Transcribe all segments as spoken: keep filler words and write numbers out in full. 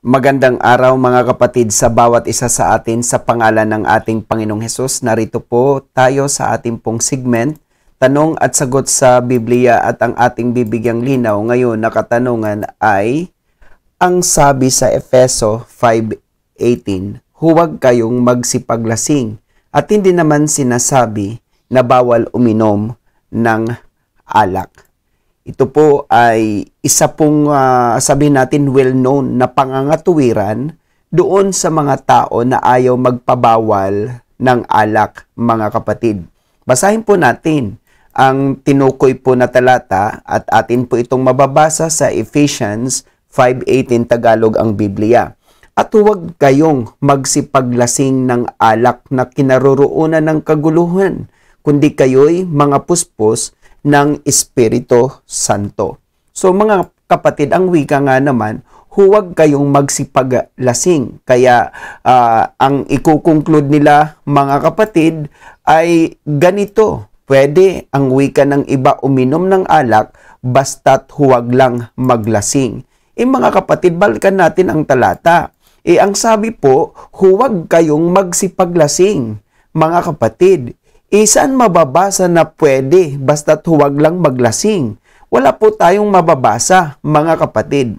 Magandang araw mga kapatid sa bawat isa sa atin sa pangalan ng ating Panginoong Hesus. Narito po tayo sa ating pong segment, Tanong at Sagot sa Biblia, at ang ating bibigyang linaw ngayon na katanungan ay, ang sabi sa Efeso five eighteen, huwag kayong magsipaglasing, at hindi naman sinasabi na bawal uminom ng alak. Ito po ay isa pong uh, sabihin natin well-known na pangangatuwiran doon sa mga tao na ayaw magpabawal ng alak, mga kapatid. Basahin po natin ang tinukoy po na talata at atin po itong mababasa sa Ephesians five eighteen, Tagalog ang Biblia. At huwag kayong magsipaglasing ng alak na kinaroroonan ng kaguluhan, kundi kayo'y mga puspos ng Espiritu Santo. So mga kapatid, ang wika nga naman, huwag kayong magsipaglasing. Kaya uh, ang ikukonclude nila mga kapatid ay ganito, pwede ang wika ng iba uminom ng alak basta't huwag lang maglasing. Eh mga kapatid, balikan natin ang talata. Eh ang sabi po, huwag kayong magsipaglasing, mga kapatid. Isaan mababasa na pwede basta't huwag lang maglasing? Wala po tayong mababasa, mga kapatid.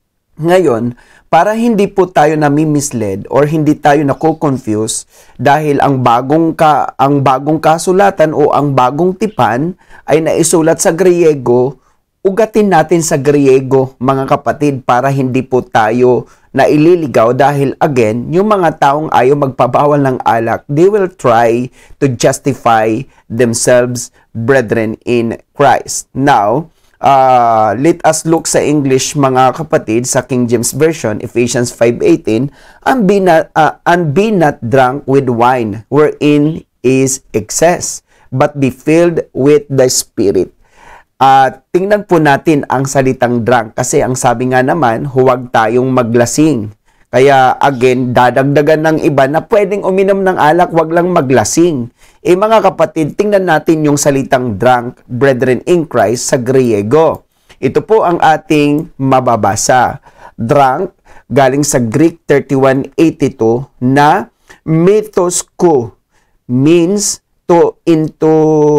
Ngayon, para hindi po tayo nami-misled or hindi tayo nako-confuse dahil ang bagong ka ang bagong kasulatan o ang bagong tipan ay naisulat sa Griego, ugatin natin sa Griego, mga kapatid, para hindi po tayo na ililigaw dahil again, yung mga taong ayaw magpabawal ng alak, they will try to justify themselves, brethren in Christ. Now, uh, let us look sa English, mga kapatid, sa King James Version, Ephesians five eighteen, and be not, uh, and be not drunk with wine, wherein is excess, but be filled with the Spirit. At uh, tingnan po natin ang salitang drunk kasi ang sabi nga naman, huwag tayong maglasing. Kaya again, dadagdagan ng iba na pwedeng uminom ng alak, huwag lang maglasing. Eh mga kapatid, tingnan natin yung salitang drunk, brethren in Christ, sa Griego. Ito po ang ating mababasa. Drunk, galing sa Greek thirty-one eighty-two na mythosko, means to into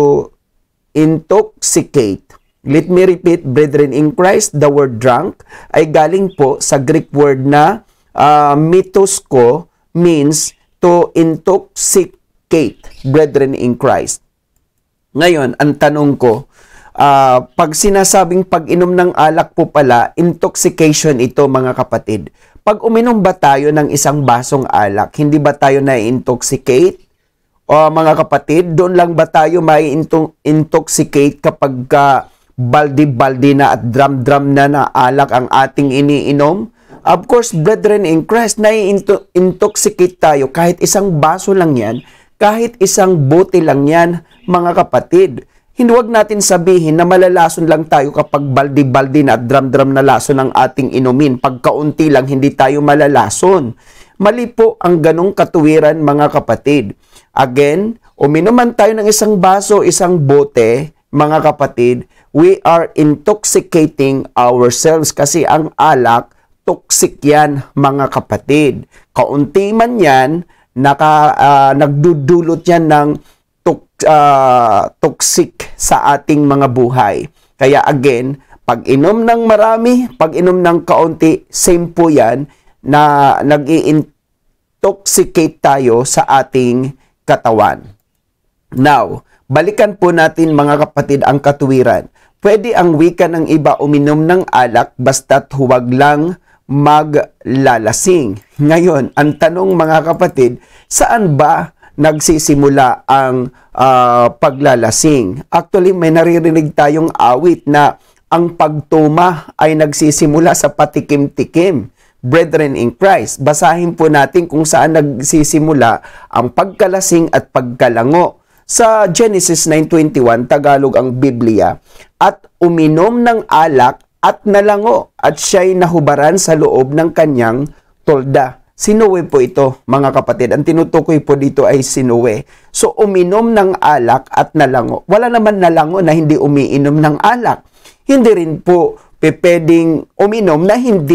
intoxicate. Let me repeat, brethren in Christ, the word drunk ay galing po sa Greek word na uh, mythosko, means to intoxicate, brethren in Christ. Ngayon, ang tanong ko, uh, pag sinasabing pag-inom ng alak po pala, intoxication ito, mga kapatid. Pag uminom ba tayo ng isang basong alak, hindi ba tayo na-intoxicate? O mga kapatid, doon lang ba tayo may intoxicate kapag uh, baldi-baldi na at drum-drum na na alak ang ating iniinom? Of course, brethren in Christ, na-intoxicate tayo kahit isang baso lang yan, kahit isang bote lang yan, mga kapatid. Hindi, wag natin sabihin na malalason lang tayo kapag baldi-baldi na at drum-drum na lason ang ating inumin. Pag kaunti lang, hindi tayo malalason. Mali po ang ganong katuwiran, mga kapatid. Again, uminom man tayo ng isang baso, isang bote, mga kapatid, we are intoxicating ourselves kasi ang alak, toxic yan, mga kapatid. Kaunti man yan, naka, uh, nagdudulot yan ng tok, uh, toxic sa ating mga buhay. Kaya again, pag inom ng marami, pag inom ng kaunti, same po yan na nag-i-intoxicate tayo sa ating katawan. Now, balikan po natin, mga kapatid, ang katuwiran. Pwede ang wika ng iba uminom ng alak basta't huwag lang maglalasing. Ngayon, ang tanong, mga kapatid, saan ba nagsisimula ang uh, paglalasing? Actually, may naririnig tayong awit na ang pagtuma ay nagsisimula sa patikim-tikim. Brethren in Christ, basahin po natin kung saan nagsisimula ang pagkalasing at pagkalango. Sa Genesis nine twenty-one, Tagalog ang Biblia, at uminom ng alak at nalango, at siya'y nahubaran sa loob ng kanyang tolda. Si Noe po ito, mga kapatid. Ang tinutukoy po dito ay si Noe. So, uminom ng alak at nalango. Wala naman nalango na hindi umiinom ng alak. Hindi rin po pwedeng uminom na hindi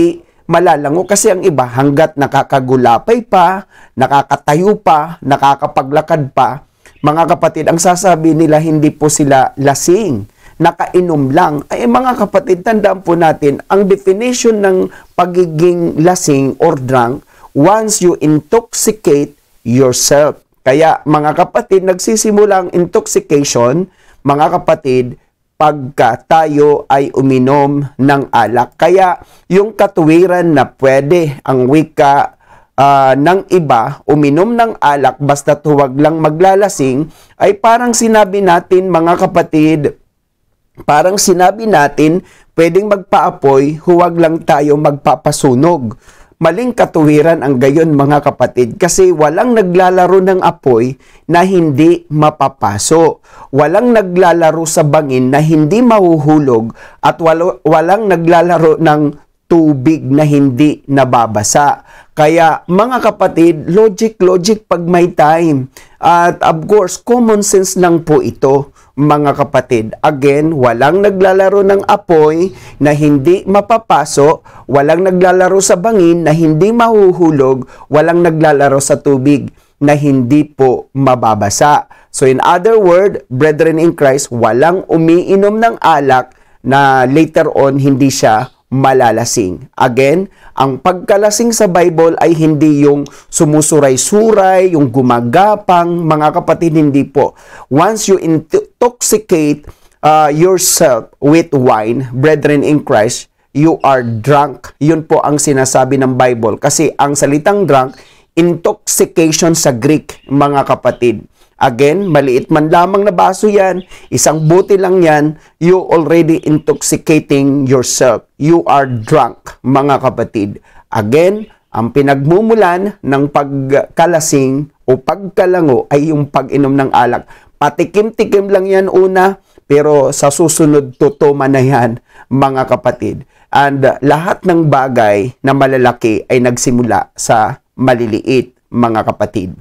malalango. Kasi ang iba, hanggat nakakagulapay pa, nakakatayo pa, nakakapaglakad pa, mga kapatid, ang sasabi nila hindi po sila lasing, nakainom lang. Ay mga kapatid, tandaan po natin, ang definition ng pagiging lasing or drunk, once you intoxicate yourself. Kaya mga kapatid, nagsisimula ang intoxication, mga kapatid, pagka tayo ay uminom ng alak. Kaya yung katuwiran na pwede ang wika uh, ng iba, uminom ng alak basta huwag lang maglalasing, ay parang sinabi natin mga kapatid, parang sinabi natin, pwedeng magpaapoy, huwag lang tayo magpapasunog. Maling katuwiran ang gayon mga kapatid, kasi walang naglalaro ng apoy na hindi mapapaso. Walang naglalaro sa bangin na hindi mahuhulog, at wal walang naglalaro ng tubig na hindi nababasa. Kaya mga kapatid, logic, logic pag may time. At of course, common sense lang po ito, mga kapatid. Again, walang naglalaro ng apoy na hindi mapapaso, walang naglalaro sa bangin na hindi mahuhulog, walang naglalaro sa tubig na hindi po mababasa. So in other word, brethren in Christ, walang umiinom ng alak na later on hindi siya malalasing. Again, ang pagkalasing sa Bible ay hindi yung sumusuray-suray, yung gumagapang, mga kapatid, hindi po. Once you intoxicate uh, yourself with wine, brethren in Christ, you are drunk. Yun po ang sinasabi ng Bible. Kasi ang salitang drunk, intoxication sa Greek, mga kapatid. Again, maliit man lamang na baso yan, isang buti lang yan, you already intoxicating yourself. You are drunk, mga kapatid. Again, ang pinagmumulan ng pagkalasing o pagkalango ay yung pag-inom ng alak. Patikim-tikim lang yan una, pero sa susunod tutuma na yan, mga kapatid. And uh, lahat ng bagay na malalaki ay nagsimula sa maliliit, mga kapatid.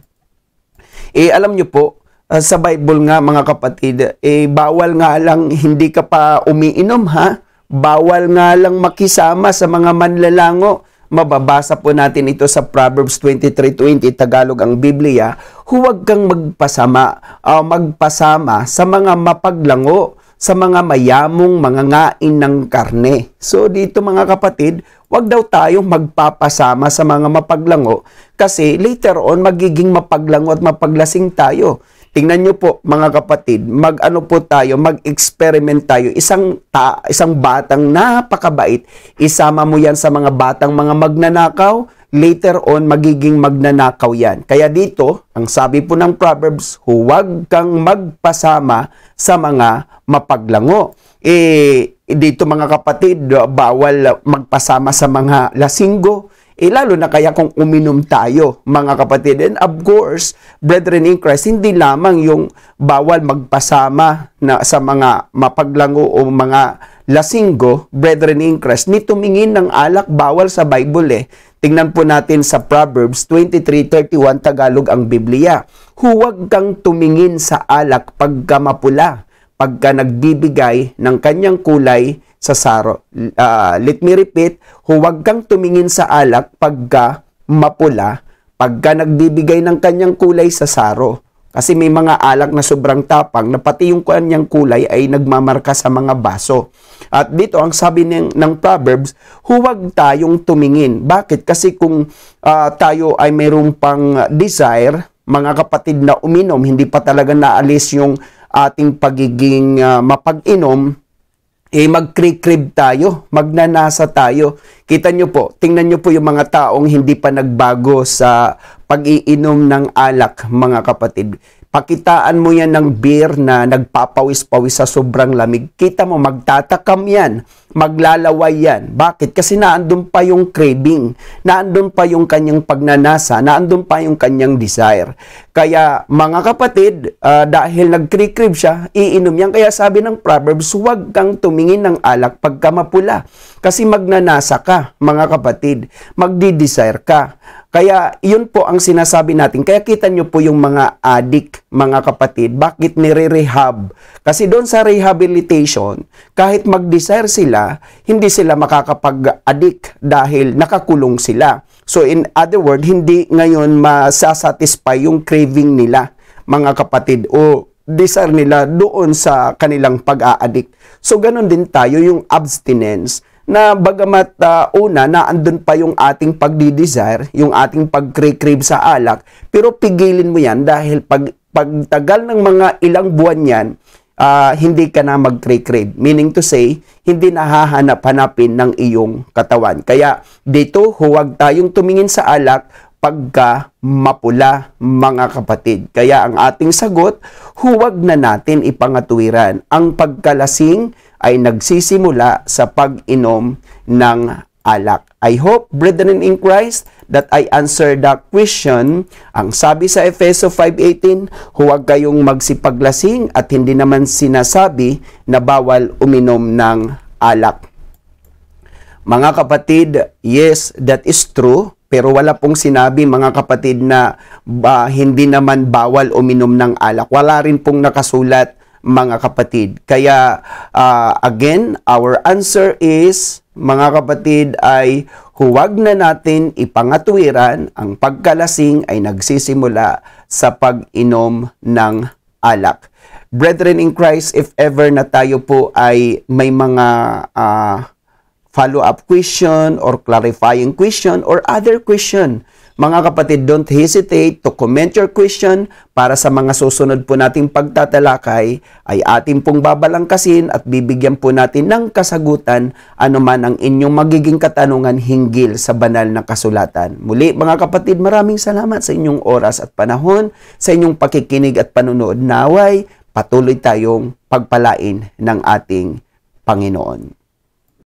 Eh, alam nyo po, uh, sa Bible nga mga kapatid, eh, bawal nga lang hindi ka pa umiinom ha. Bawal nga lang makisama sa mga manlalango. Mababasa po natin ito sa Proverbs twenty-three twenty, Tagalog ang Biblia. Huwag kang magpasama, uh, magpasama sa mga mapaglango, sa mga mayamong mga ngain ng karne. So dito mga kapatid, wag daw tayong magpapasama sa mga mapaglango kasi later on magiging mapaglango at mapaglasing tayo. Tingnan nyo po mga kapatid, mag-ano po tayo, mag-experiment tayo. Isang, ta isang batang napakabait, isama mo yan sa mga batang mga magnanakaw, later on magiging magnanakaw yan. Kaya dito, ang sabi po ng Proverbs, huwag kang magpasama sa mga mapaglango. Eh, dito mga kapatid, bawal magpasama sa mga lasinggo. Eh, lalo na kaya kung uminom tayo, mga kapatid. And of course, brethren in Christ, hindi lamang yung bawal magpasama na sa mga mapaglango o mga lasinggo, brethren in Christ, ni tumingin ng alak, bawal sa Bible eh. Tingnan po natin sa Proverbs twenty-three thirty-one, Tagalog ang Biblia. Huwag kang tumingin sa alak pagka mapula, pagka nagbibigay ng kanyang kulay sa saro. Uh, let me repeat, huwag kang tumingin sa alak pagka mapula, pagka nagbibigay ng kanyang kulay sa saro. Kasi may mga alak na sobrang tapang na pati yung kanyang kulay ay nagmamarka sa mga baso. At dito ang sabi ng, ng Proverbs, huwag tayong tumingin. Bakit? Kasi kung uh, tayo ay mayroong pang desire, mga kapatid, na uminom, hindi pa talaga naalis yung ating pagiging uh, mapag-inom, eh magkrikrib tayo, magnanasa tayo. Kita nyo po, tingnan nyo po yung mga taong hindi pa nagbago sa pag-iinom ng alak, mga kapatid. Pakitaan mo yan ng beer na nagpapawis-pawis sa sobrang lamig. Kita mo, magtatakam yan, maglalaway yan. Bakit? Kasi naandun pa yung craving, naandun pa yung kanyang pagnanasa, naandun pa yung kanyang desire. Kaya mga kapatid, uh, dahil nagkrikrib siya, iinom yan. Kaya sabi ng Proverbs, huwag kang tumingin ng alak pagka mapula. Kasi magnanasa ka, mga kapatid, magdi-desire ka. Kaya yun po ang sinasabi natin. Kaya kita nyo po yung mga addict, mga kapatid, bakit nire-rehab? Kasi doon sa rehabilitation, kahit mag-desire sila, hindi sila makakapag-addict dahil nakakulong sila. So in other words, hindi ngayon masasatisfy yung craving nila, mga kapatid, o desire nila doon sa kanilang pag-a-addict. So ganun din tayo yung abstinence, na bagamat uh, una na andun pa yung ating pagdi-desire, yung ating pag-crave sa alak, pero pigilin mo yan dahil pag pagtagal ng mga ilang buwan yan, uh, hindi ka na mag-crave. Meaning to say, hindi nahahanap-hanapin ng iyong katawan. Kaya dito, huwag tayong tumingin sa alak pagka mapula, mga kapatid. Kaya ang ating sagot, huwag na natin ipangatuwiran. Ang pagkalasing ay nagsisimula sa pag-inom ng alak. I hope, brethren in Christ, that I answered the question. Ang sabi sa Efeso five eighteen, huwag kayong magsipaglasing at hindi naman sinasabi na bawal uminom ng alak. Mga kapatid, yes, that is true. Pero wala pong sinabi, mga kapatid, na ba, hindi naman bawal uminom ng alak. Wala rin pong nakasulat, mga kapatid. Kaya, uh, again, our answer is, mga kapatid, ay huwag na natin ipangatuwiran. Ang pagkalasing ay nagsisimula sa pag-inom ng alak. Brethren in Christ, if ever na tayo po ay may mga uh, follow-up question or clarifying question or other question, mga kapatid, don't hesitate to comment your question para sa mga susunod po nating pagtatalakay ay ating pong babalangkasin at bibigyan po natin ng kasagutan anuman ang inyong magiging katanungan hinggil sa banal na kasulatan. Muli, mga kapatid, maraming salamat sa inyong oras at panahon, sa inyong pakikinig at panunood. Naway, patuloy tayong pagpalain ng ating Panginoon.